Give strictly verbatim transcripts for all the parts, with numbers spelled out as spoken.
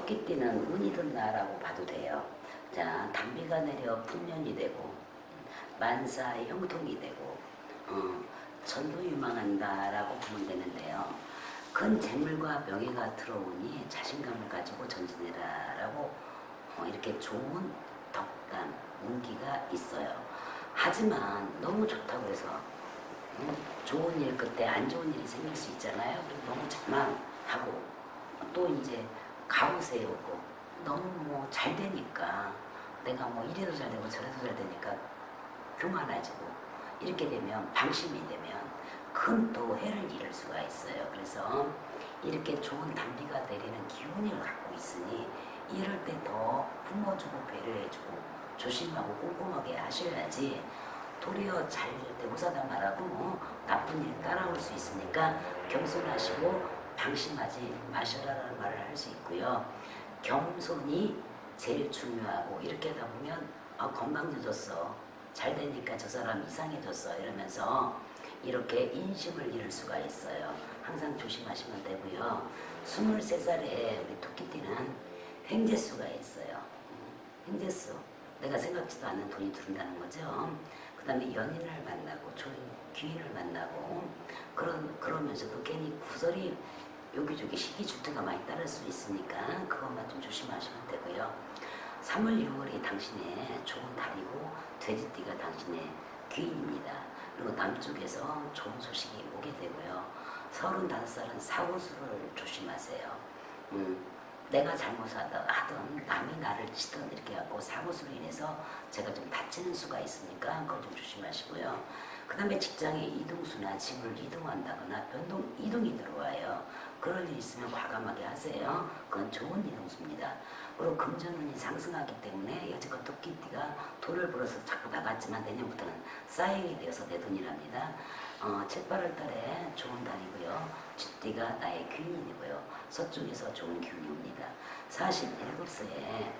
토끼띠는 운이 든다라고 봐도 돼요. 자, 단비가 내려 풍년이 되고 만사 형통이 되고 어, 전도유망한다라고 보면 되는데요. 큰 재물과 명예가 들어오니 자신감을 가지고 전진해라라고 어, 이렇게 좋은 덕담, 운기가 있어요. 하지만 너무 좋다고 해서 음, 좋은 일 그때 안 좋은 일이 생길 수 있잖아요. 너무 자만하고 또 이제 가오세 오고 너무 뭐 잘 되니까 내가 뭐 이래도 잘 되고 저래도 잘 되니까 교만해지고 이렇게 되면 방심이 되면 큰 또 해를 잃을 수가 있어요. 그래서 이렇게 좋은 단비가 내리는 기운을 갖고 있으니 이럴 때 더 품어주고 배려해주고 조심하고 꼼꼼하게 하셔야지 도리어 잘 때 호사다말하고 뭐 나쁜 일 따라올 수 있으니까 겸손하시고 방심하지 마셔라라는 말을 할 수 있고요. 겸손이 제일 중요하고 이렇게 하다 보면 아, 건강해졌어. 잘 되니까 저 사람 이상해졌어. 이러면서 이렇게 인심을 잃을 수가 있어요. 항상 조심하시면 되고요. 스물세 살에 우리 토끼띠는 횡재수가 있어요. 횡재수. 내가 생각지도 않는 돈이 들어온다는 거죠. 그 다음에 연인을 만나고 좋은 귀인을 만나고 그런, 그러면서도 괜히 구설이 여기저기 시기주투가 많이 따를 수 있으니까 그것만 좀 조심하시면 되고요. 삼월, 유월이 당신의 좋은 달이고 돼지띠가 당신의 귀인입니다. 그리고 남쪽에서 좋은 소식이 오게 되고요. 서른다섯 살은 사고수를 조심하세요. 음, 내가 잘못하든 남이 나를 치든 이렇게 하고 사고수로 인해서 제가 좀 다치는 수가 있으니까 그걸 좀 조심하시고요. 그 다음에 직장에 이동수나 집을 이동한다거나 변동, 이동이 들어와요. 그럴 일 있으면 과감하게 하세요. 그건 좋은 이동수입니다. 그리고 금전운이 상승하기 때문에 여지껏 토끼띠가 돈을 벌어서 자꾸 나갔지만 내년부터는 쌓이게 되어서 내 돈이랍니다. 어, 칠, 팔월 달에 좋은 달이고요. 쥐띠가 나의 귀인이고요. 서쪽에서 좋은 기운이 옵니다. 사십일곱 세에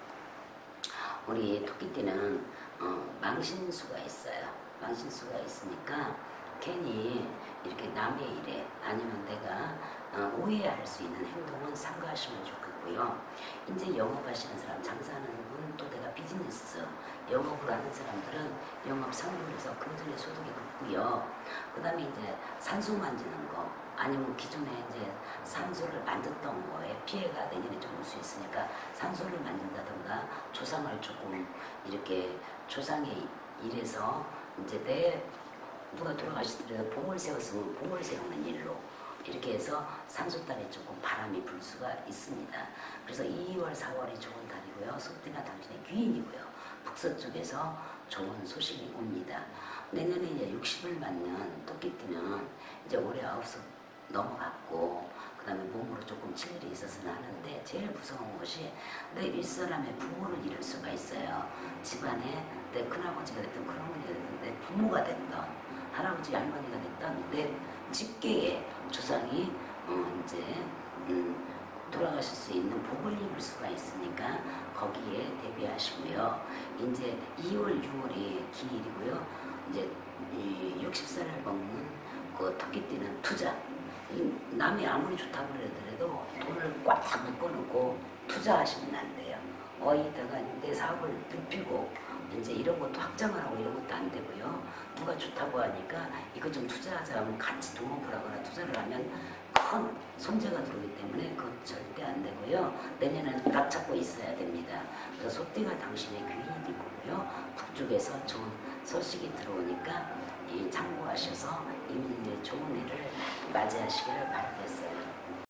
우리 토끼띠는 어, 망신수가 있어요. 망신수가 있으니까 괜히 이렇게 남의 일에 아니면 내가 어, 오해할 수 있는 행동은 삼가하시면 좋겠고요. 이제 영업하시는 사람, 장사하는 분, 또 내가 비즈니스, 영업을 하는 사람들은 영업 상품에서 금전의 소득이 높고요. 그 다음에 이제 산소 만지는 거, 아니면 기존에 이제 산소를 만졌던 거에 피해가 내년에 좀 올 수 있으니까 산소를 만진다던가 조상을 조금 이렇게 조상의 일에서 이제 내 누가 돌아가시더라도 봉을 세웠으면 봉을 세우는 일로 이렇게 해서 산소달에 조금 바람이 불 수가 있습니다. 그래서 이월, 사월이 좋은 달이고요. 소띠가 당신의 귀인이고요. 북서쪽에서 좋은 소식이 옵니다. 내년에 이제 육십을 맞는 토끼띠는 이제 올해 아홉수 넘어갔고 그 다음에 몸으로 조금 칠 일이 있어서는 하는데 제일 무서운 것이 내 윗사람의 부모를 잃을 수가 있어요. 집안에 내 큰아버지가 됐든 큰어머니가 됐든 내 부모가 됐든 할아버지 할머니가 됐든 내 직계의 조상이 어 이제 음 돌아가실 수 있는 복을 입을 수가 있으니까 거기에 대비하시고요. 이제 이월, 유월이 기일이고요. 이제 육십 살을 먹는 그 토끼띠는 투자. 남이 아무리 좋다고 그러더라도 돈을 꽉 묶어놓고 투자하시면 안 돼요. 어디다가 내 사업을 눕히고 이제 이런 것도 확장을 하고 이런 것도 안 되고요. 누가 좋다고 하니까 이거 좀 투자하자 하면 같이 동업을 하거나 투자를 하면 큰 손재가 들어오기 때문에 그거 절대 안 되고요. 내년에는 딱 잡고 있어야 됩니다. 그래서 소띠가 당신의 귀인이 거고요. 북쪽에서 좋은 소식이 들어오니까 이 참고하셔서 이민의 좋은 일을 맞이하시기를 바라겠어요.